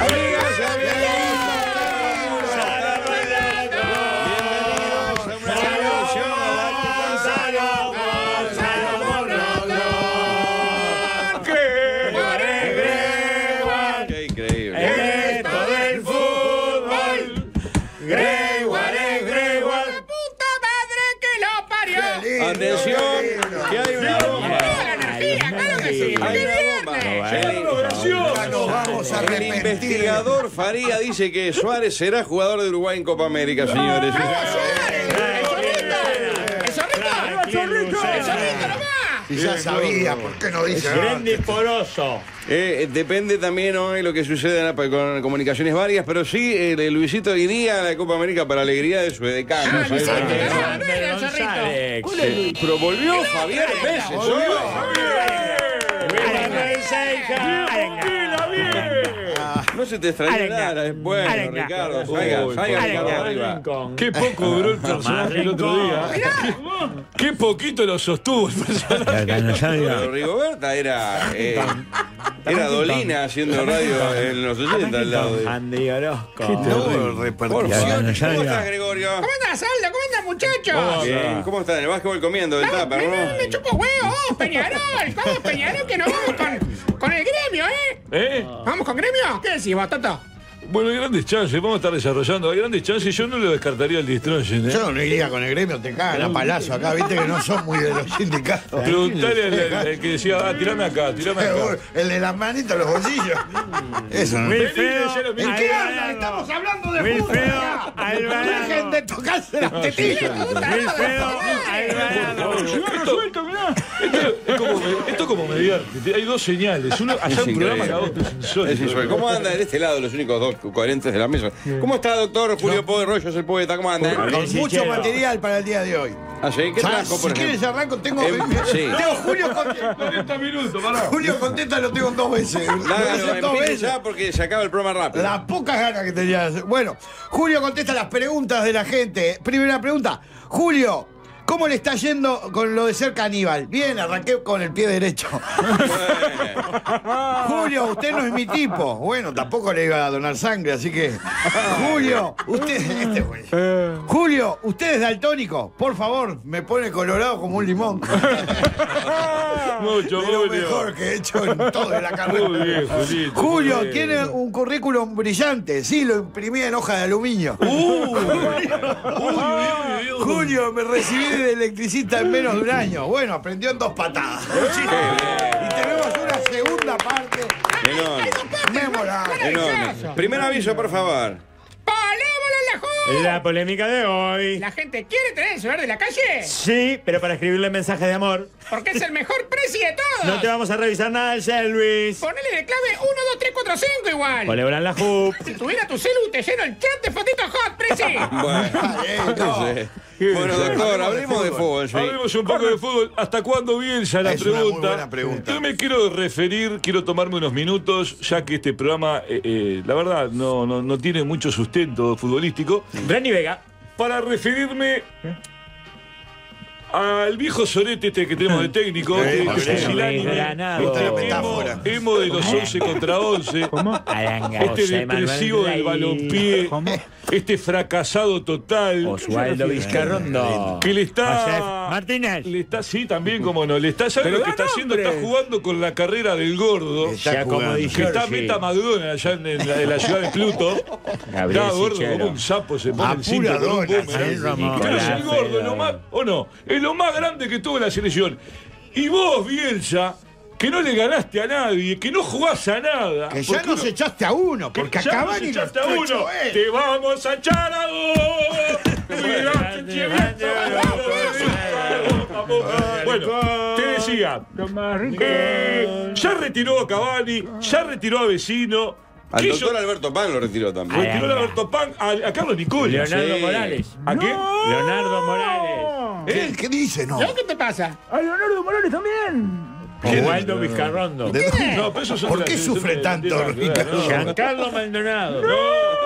Atención, que hay una bomba. El investigador Faría dice que Suárez será jugador de Uruguay en Copa América, señores. Y ya sabía, ¿por qué no dice nada? Grande y poroso. Depende también hoy lo que sucede con comunicaciones varias, pero sí, Luisito iría a la Copa América para alegría de su decano. Pero volvió Javier Peces. No se te extrañó nada, es bueno, Ricardo. Salga Ricardo arriba. Qué poco duró el personaje el otro día. Qué poquito lo sostuvo el personaje. Pero Rigoberta era Dolina haciendo radio en los 80 al lado de Andy Orozco. ¿Cómo estás, Gregorio? ¿Cómo andás, Aldo? ¿Cómo andás, muchachos? Bien. ¿Cómo estás? En el básquetbol comiendo del tupper, ¿no? Me chupo huevo, Peñarol. Vamos, Peñarol, que nos vamos con el gremio, ¿eh? ¿Vamos con gremio? ¿Qué decís, Batata? Bueno, hay grandes chances, vamos a estar desarrollando. Hay grandes chances, yo no lo descartaría el Destroyen. Yo no iría con el gremio, te cagan a palazo acá, viste que no son muy de los sindicatos. Preguntale al que decía, tirame acá, tirame acá. El de las manitas en los bolsillos. Eso no. ¿En qué habla? Estamos hablando de fútbol. Dejen de tocarse las tetillas. Esto como mediante. Hay dos señales. Uno, allá un programa que a vos te insólito. ¿Cómo anda de este lado los únicos dos coherentes de la mesa? ¿Cómo está, doctor Julio Poe Rollos, el poeta? ¿Cómo anda? Con mucho material para el día de hoy. ¿Ah, sí? ¿Qué trajo, por Si quieres arranco, tengo Julio Contesta. 40 minutos, pará. Julio Contesta lo tengo 2 veces. Dos veces ya porque se acaba el programa rápido. Las pocas ganas que tenía. Bueno, Julio contesta las preguntas de la gente. Primera pregunta. Julio, ¿cómo le está yendo con lo de ser caníbal? Bien, arranqué con el pie derecho. Julio, usted no es mi tipo. Bueno, tampoco le iba a donar sangre, así que... Julio, usted... Julio, ¿usted es daltónico? Por favor, me pone colorado como un limón. Mucho, de lo mejor que he hecho en toda la carrera. Muy bien, Julito, Julio, muy bien. tiene un currículum brillante. Sí, lo imprimí en hoja de aluminio. Julio, me recibí de electricista en menos de un año. Bueno, aprendió en 2 patadas. Y tenemos una segunda parte memorable. Enorme. Primer aviso, por favor. La polémica de hoy. ¿La gente quiere tener el celular de la calle? Sí, pero para escribirle mensajes de amor. Porque es el mejor preci de todos. No te vamos a revisar nada del cel, Luis. Ponele de clave 1, 2, 3, 4, 5 igual. Celebran la JUP. Si tuviera tu celu, te lleno el chat de fotitos hot, preci. Bueno, doctor, hablemos de fútbol. Sí. Hablemos un poco de fútbol. ¿Hasta cuándo Bielsa? La Es una muy pregunta. buena pregunta. Yo me quiero referir, quiero tomarme unos minutos, ya que este programa, la verdad, no tiene mucho sustento futbolístico. Brani Vega. Para referirme al viejo sorete este que tenemos de técnico, emo de los 11 contra 11, este depresivo del balompié, este fracasado total, Osvaldo Vizcarrondo, que le está... Martínez. Le está, sí, también, como no, le está, ¿sabe lo que está haciendo? Está jugando con la carrera del gordo, que está meta McDonald's allá en la ciudad de Pluto. Está gordo como un sapo, se pone el cinto con un boomerang. Pero es el gordo, lo más, o no, es lo más grande que tuvo la selección. Y vos, Bielsa, que no le ganaste a nadie, que no jugás a nada. Que ya nos echaste a uno, porque ya acaban nos y echaste a uno. Te vamos a echar a dos. Bueno, te decía, ya retiró a Cavani, ya retiró a Vecino. Al doctor Alberto Pan lo retiró también. Retiró a Alberto Pan, a Carlos Nicola. Leonardo Morales. ¿A qué? Leonardo Morales. ¿Qué dice? No. ¿Qué te pasa? A Leonardo Morales también. Osvaldo Vizcarrondo. No, pero eso ¿Por qué sufre tanto, Ricardo? Giancarlo Maldonado.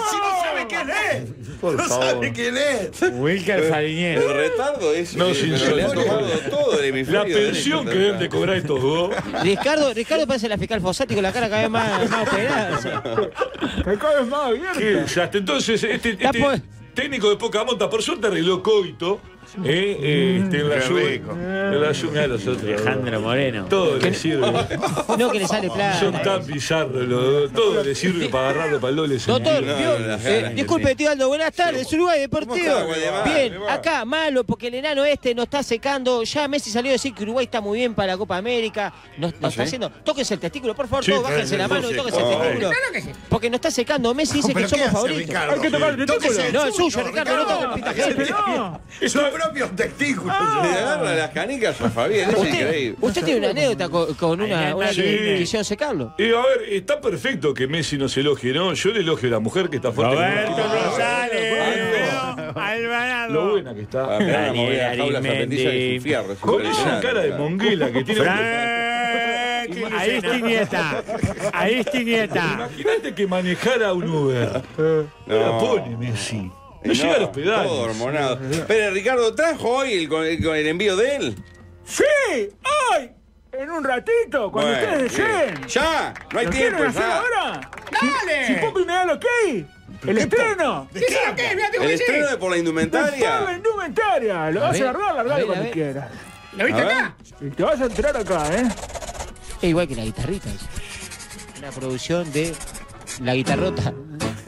si no sabe quién es. Por no favor. sabe quién es. Wilker Fariñez. El retardo es. No, pero sin le ha sonido. tomado todo el hemisferio. La pensión que deben de cobrar estos dos. Ricardo parece la fiscal Fossati con la cara cada vez más operada. Me caes más abierto. Qué desastre. Entonces, este técnico de poca monta, por suerte arregló Coito. En la lluvia. Mirá los otros. Alejandro Moreno. Todo le sirve. No, que le sale plata. Son tan bizarros los dos. Todo le sirve para agarrarlo para el doble. Doctor, No, disculpe, tío Aldo, buenas tardes, Uruguay Deportivo. ¿Cómo está, Guayabá? Bien, acá malo porque el enano este nos está secando. Ya Messi salió a decir que Uruguay está muy bien para la Copa América. Nos está haciendo. Tóquense el testículo, por favor, Sí, todos bájense la mano y tóquense el testículo. Claro que sí. Porque nos está secando. Messi dice que somos favoritos. Hay que tocar el testículo. No, el suyo, Ricardo, no toque el pita gente. No. Sus propios testículos. Le agarra las canicas a Fabián, es increíble. Usted tiene una anécdota con una Sí. que quisieron secarlo. Y a ver, está perfecto que Messi nos elogie, ¿no? Yo le elogio a la mujer que está fuerte. Roberto Ah, Rosales. Lo Alvarado. buena que está. Ah, pero ahora me voy a Daniel jaula zapatilla y Arimendi. fierro, es Con esa impresionante. cara de monguela que tiene. Ahí es Tiñeta. Ahí es Tiñeta. Imagínate que manejara un Uber. No la pone Messi. No llega a los pedales. Todo hormonado. Pero Ricardo, ¿trajo hoy con el envío de él? Sí, hoy. En un ratito, cuando Bueno, ustedes deseen. bien. ¡Ya! No hay ¿Lo tiempo, quieren hacer ya. ahora? ¡Dale! Si Popi me da el ok. El estreno. ¿Qué es lo que es? Mirá, te voy ¿El a decir. estreno de por la Por la indumentaria? indumentaria. Lo vas a largar, largalo cuando quieras. ¿Lo viste A ver. acá? Y te vas a enterar acá, ¿eh? Es igual que la guitarrita. Una producción de La Guitarrota.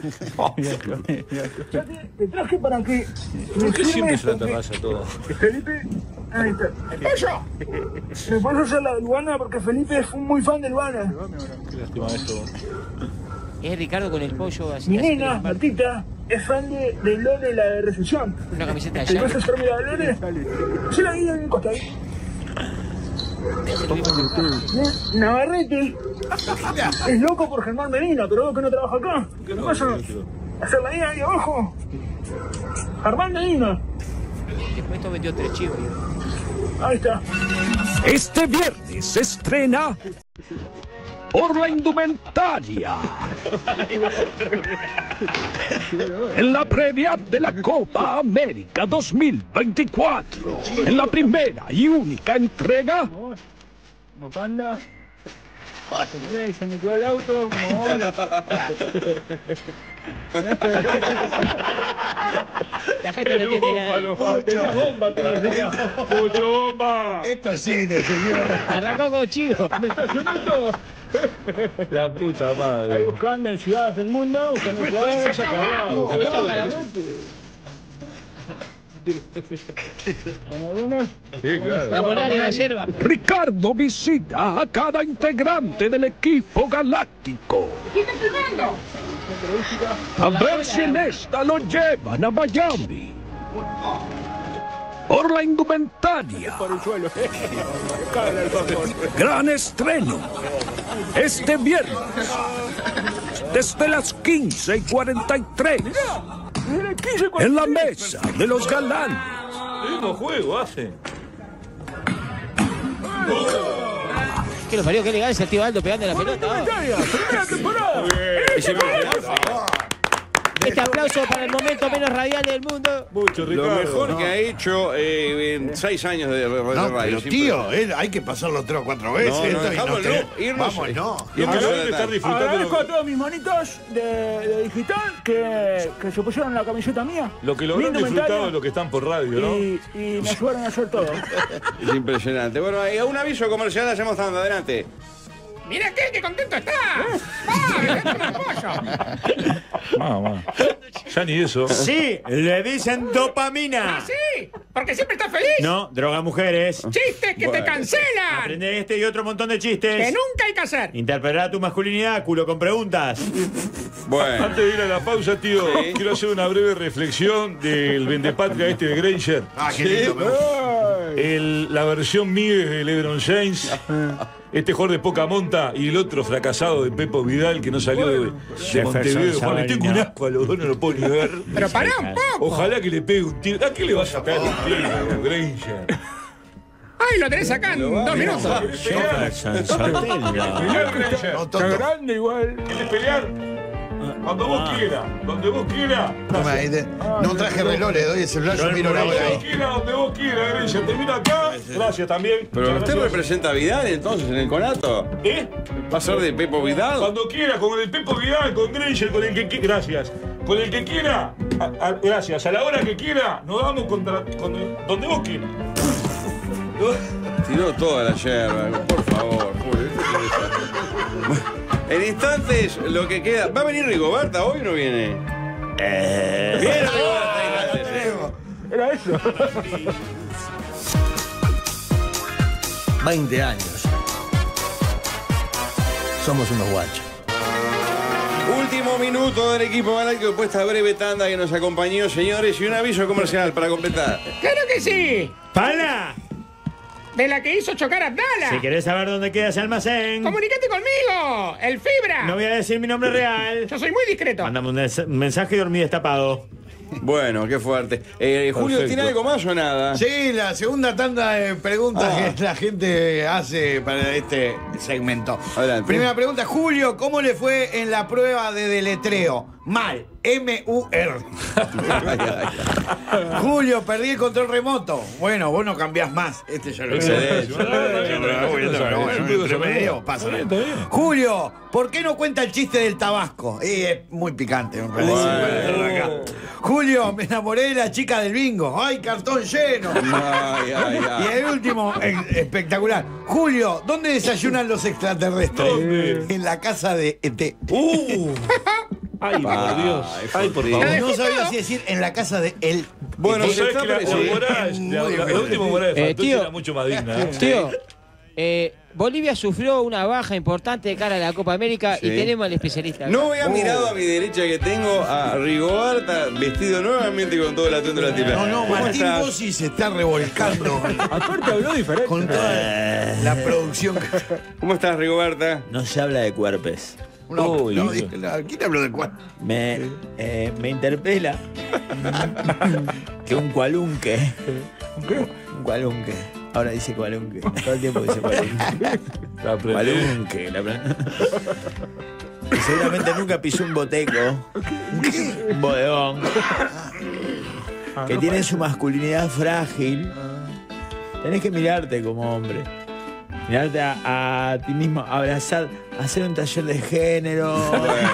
Te traje para que. ¿Por qué siempre es la terraza todo? Felipe. Ahí está. ¡El pollo! ¿Me puedes hacer la de Luana? Porque Felipe es muy fan de Luana. Qué lástima esto. Es Ricardo con el pollo así. Mi así, nena, Martita, es fan de Lore, la de recepción. una camiseta de ¿Te vas a allá. hacer la de Lore? Sí, la guía en el costado. Navarrete es loco por Germán Medina, pero vos que no trabaja acá. ¿Qué vas a hacer la guía ahí abajo? Germán Medina. Después esto metió 3 chivos. Ahí está. Este viernes se estrena Por la Indumentaria. En la previa de la Copa América 2024. En la primera y única entrega. Como panda. Se me quedó el auto, como hola. La gente no tiene nada. ¡Mucho bomba! Esto es cine, señor. Arrancó con chivo. ¿Me está sonando? La puta Ahí madre. buscando en ciudades del mundo, buscando jugadores. Como algunos. Sí, claro. La moneda de la yerba. Ricardo visita a cada integrante del equipo galáctico. ¿Quién está filmando? A ver si en esta lo llevan a Miami. Por la Indumentaria. Gran estreno. Este viernes. Desde las 15:43. En la mesa de los galanes. El mismo juego hace. Que lo parió, qué legal ese tío Aldo pegando la pelota. Primera temporada. Este aplauso para el momento menos radial del mundo. Mucho, Lo Ricardo. mejor que ha hecho en 6 años de No, radio. pero tío, hay que pasarlo 3 o 4 veces. No, esto, y dejámoslo, Vamos, irnos. no. Y Lo empezó que a deben estar tratar. disfrutando. Agradezco a todos mis monitos de digital que se pusieron la camiseta mía. Lo que lo mi habrán indumentaria, disfrutado de lo que están por radio, ¿no? y me ayudaron a hacer todo. Es impresionante. Bueno, un aviso comercial hacemos dando. Adelante. ¡Mira qué contento está! ¡Ah, es un pollo! Mamá. Ya ni eso. Sí, le dicen ¡Ah, dopamina. sí! Porque siempre estás feliz. No, droga mujeres. ¡Chistes que te cancelan! Aprende este y otro montón de Que chistes. nunca hay que hacer. Interpretar tu masculinidad, culo con preguntas. Bueno. Antes de ir a la pausa, tío, Sí. quiero hacer una breve reflexión del vendepatria este de Granger. Ah, qué lindo. me gusta. La versión Miguel de LeBron James, este jugador de poca monta y el otro fracasado de Pepo Vidal que no salió de Montevideo. Juan, le tengo un asco a los dos, no lo puedo ni ver. Pero pará un poco. Ojalá que le pegue un tiro. ¿A qué le vas a pegar un tiro, Granger? ¡Ay, lo tenés acá en 2 minutos! Jefferson Sotelo. No, Está Toto. grande igual. ¿Quieres pelear? Cuando vos quieras, donde vos quieras. No traje reloj, le doy el celular, yo miro la hora Donde vos ahí. quieras, donde vos quieras, Grincher. Termina acá. Gracias también. Pero Muchas usted gracias. representa a Vidal entonces en el conato. ¿Va a ser de Pepo Vidal? Cuando quiera, con el Pepo Vidal, con Grincher, con el que quiera. Gracias. Con el que quiera. Gracias. A la hora que quiera, nos damos donde vos quieras. Tiró toda la yerba, por favor, Julio. En instantes, lo que queda. ¿Va a venir Rigoberta hoy o no viene? Viene Rigoberta instantes. Era eso. 20 años. Somos unos guachos. Último minuto del equipo Galáctico después de esta breve tanda que nos acompañó, señores, y un aviso comercial para completar. ¡Claro que sí! ¡Pala! De la que hizo chocar a Abdala. Si querés saber dónde queda ese almacén, ¡Comunicate conmigo! ¡El Fibra! no voy a decir mi nombre real. Yo soy muy discreto. Mándame un mensaje y dormí destapado. Bueno, qué fuerte. Julio, ¿tiene algo más o nada? Sí, la segunda tanda de preguntas que la gente hace para este segmento. Adelante. Primera pregunta, Julio, ¿cómo le fue en la prueba de deletreo? Mal, M-U-R. Julio, perdí el control remoto. Bueno, vos no cambiás más. Este ya lo Excelente. pasa. Julio, ¿por qué no cuenta el chiste del tabasco? Es muy picante, me parece. Bueno. Julio, me enamoré de la chica del bingo. ¡Ay, cartón lleno! Ay, ay, ay. Y el último, espectacular. Julio, ¿dónde desayunan los extraterrestres? ¿Dónde? En la casa de ET. Ay, por Dios. Ay, por favor. No sabía si decir en la casa de él. Bueno, Vos se sabés está que la sí. moral, la última moral de Fantoche tío. era mucho más digna. Tío, Bolivia sufrió una baja importante de cara a la Copa América y Sí. tenemos al especialista. No había mirado a mi derecha que tengo a Rigoberta vestido nuevamente con todo el atuendo de la tipa. No, ¿Cómo Martín estás? Bossi se está revolcando Aparte habló diferente. con toda la producción. ¿Cómo estás, Rigoberta? No se habla de cuerpos. No, Uy, no, hijo. ¿quién habló de cuál? Me interpela que un cualunque. Un cualunque. Ahora dice cualunque. Todo el tiempo dice cualunque. Cualunque. Y seguramente nunca pisó un boteco. Un bodegón. Que tiene su masculinidad frágil. Tenés que mirarte como hombre. Mirarte a ti mismo, abrazar, hacer un taller de género.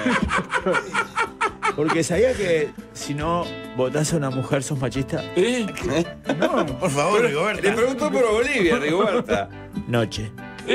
Porque sabía que si no votás a una mujer sos machista. No, por favor, Le Rigoberta. preguntó por Bolivia, Rigoberta. Noche.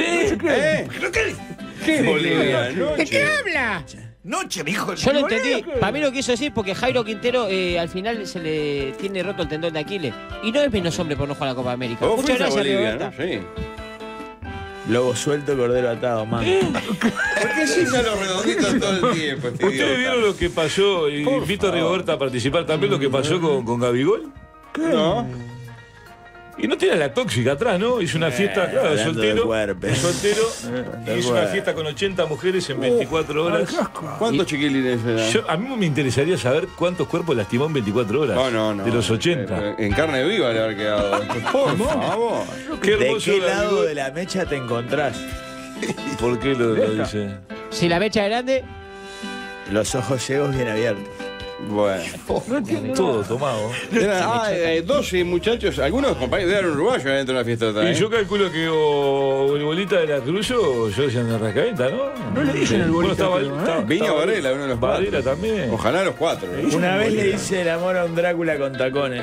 ¿Qué Bolivia? ¿De qué habla? Noche, mi hijo. Yo lo entendí. Para mí lo quiso decir porque Jairo Quintero al final se le tiene roto el tendón de Aquiles. Y no es menos hombre por no jugar a la Copa América. Vos Muchas fuiste a gracias, Bolivia, Rigoberta. ¿no? Sí. Lobo suelto, cordero atado, man. ¿Por qué cita los redonditos todo el tiempo, este ¿Ustedes idiota? vieron lo que pasó? Y invito a Rigoberta a participar también lo que pasó con Gabigol. No. Y no tiene la tóxica atrás, ¿no? Hizo una fiesta, claro, hablando soltero. de cuerpos. Soltero. de Y hizo una cuerpos. fiesta con 80 mujeres en 24 horas. ¿Cuántos chiquilines eran? A mí me interesaría saber cuántos cuerpos lastimó en 24 horas. No. De los 80. En carne viva le haber quedado. Por favor. Qué ¿De hermoso qué lado Gabigol. de la mecha te encontrás? ¿Por qué lo dice? Si la mecha es grande, Los ojos ciegos bien abiertos. Bueno. Todo tomado. Eran 12 muchachos, algunos compañeros eran uruguayos adentro de la fiesta. Y yo calculo que el bolita de la Cruz o Georgian de Rascaeta, ¿no? No le dicen el bolita, creo, ¿eh? Viña Varela, uno de los cuatro. Varela también. Ojalá los cuatro. Una vez le hice el amor a un Drácula con tacones.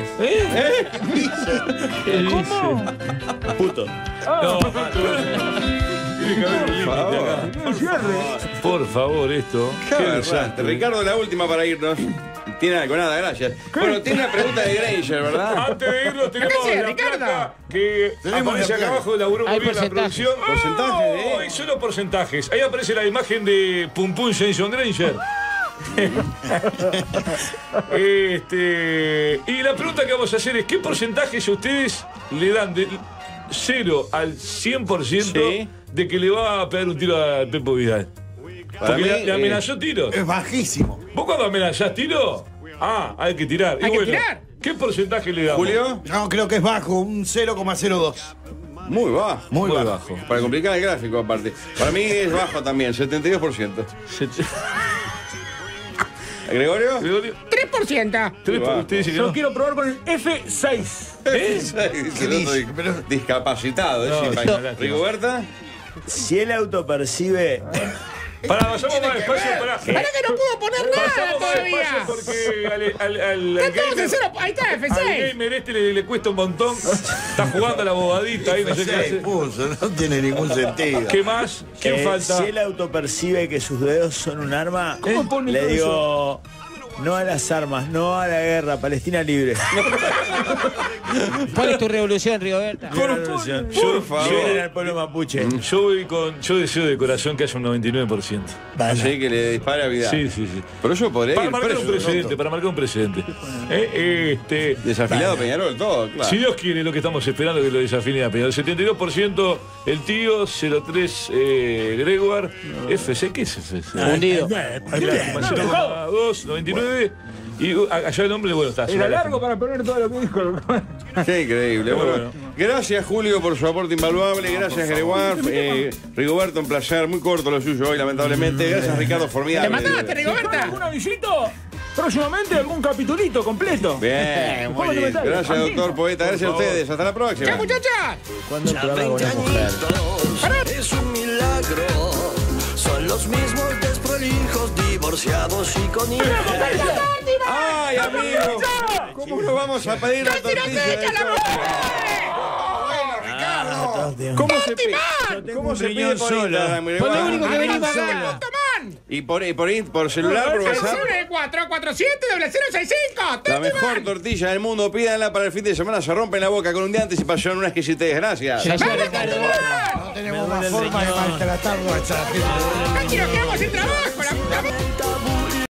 ¿Cómo? Puto. No, tiene que haber un límite acá. Por favor, esto. Qué Qué desastre. desastre. Ricardo, la última para irnos. Tiene algo, nada, gracias. Bueno, tiene una pregunta de Granger, ¿verdad? Antes de irnos tenemos Gracias, la Ricardo. placa que Tenemos aparece la acá placa. abajo, laburó muy Hay bien la porcentajes. producción. Porcentajes de- Hay solo porcentajes. Ahí aparece la imagen de Pum Pum Jason Granger. Y la pregunta que vamos a hacer es: ¿qué porcentajes ustedes le dan del 0 al 100% Sí. de que le va a pegar un tiro a Pepo Vidal? Para Porque mí, le amenazó tiros. Es bajísimo. ¿Vos cuando amenazás tiro? Hay que tirar. Hay que tirar. ¿Qué porcentaje le damos? Julio, No, creo que es bajo, un 0,02. muy bajo. Muy bajo. Para complicar el gráfico, aparte. Para mí es bajo también, 72%. ¿Gregorio? 3%. Usted dice que Yo no. quiero probar con el F6. Discapacitado. No, ¿Rigoberta? Si el auto percibe. Pará, vayamos más despacio. Pará que no puedo poner nada Pasamos más todavía. despacio porque al Estamos en cero. Ahí está, al F6. gamer le cuesta un montón. Está jugando a la bobadita ahí, no sé qué hace. No tiene ningún sentido. ¿Qué más? ¿Quién falta? Si el auto percibe que sus dedos son un arma, ¿Cómo pone le todo digo. No a las armas, no a la guerra, Palestina libre. ¿Cuál es tu revolución, Rigoberta? Por favor. Liberen al pueblo mapuche. Yo deseo de corazón que haya un 99%. Así que le dispare a Vidal. Sí. Pero yo podría Para ir marcar un preso. precedente, para marcar un precedente. Desafiliado Peñarol, todo, claro. Si Dios quiere, lo que estamos esperando que lo desafíen a Peñarol. 72% el tío, 03 Gregoire. FC, ¿qué es FC? Hundido. 2, 99. Y allá el hombre, bueno, está. Era largo para poner todo lo que dijo. Qué increíble. Bueno, gracias, Julio, por su aporte invaluable. Gracias, Gregoire. Rigoberto, un placer. Muy corto lo suyo hoy, lamentablemente. Gracias, Ricardo, ¿Te formidable. mataste, Rigoberta? ¿Algún avisito? Próximamente algún capitulito completo. Bien, muy bien. Gracias, doctor Poeta. Gracias a ustedes. Hasta la próxima. ¡Chao, muchachas! ¿Cuándo el programa con una mujer? Es un milagro. Son los mismos desprolijos, divorciados y con hijos. ¡Ay, amigo! ¿Cómo nos vamos a pedir la tortilla de ¿Cómo se pide? ¿Cómo se pide por Instagram? Fue lo único que venimos acá. Y por celular, por WhatsApp. 447-065. La mejor tortilla del mundo, pídanla para el fin de semana. Se rompen la boca con un día de anticipación, una exquisitez. Gracias. No tenemos más forma de maltratarlo a esta gente. ¡Aquí nos quedamos sin trabajo!